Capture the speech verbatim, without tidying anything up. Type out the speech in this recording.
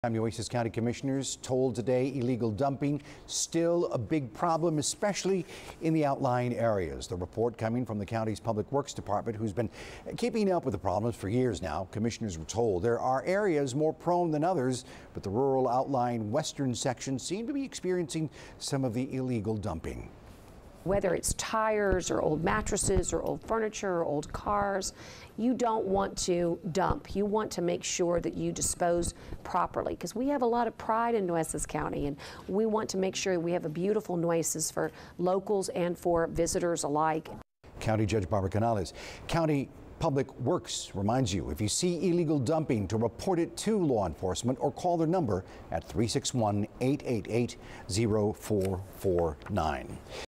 Nueces County Commissioners told today illegal dumping still a big problem, especially in the outlying areas. The report coming from the county's Public Works Department, who's been keeping up with the problems for years now. Commissioners were told there are areas more prone than others, but the rural outlying western sections seem to be experiencing some of the illegal dumping. Whether it's tires or old mattresses or old furniture or old cars, you don't want to dump. You want to make sure that you dispose properly, because we have a lot of pride in Nueces County, and we want to make sure we have a beautiful Nueces for locals and for visitors alike. County Judge Barbara Canales. County Public Works reminds you, if you see illegal dumping, to report it to law enforcement or call their number at three six one, eight eight eight, zero four four nine.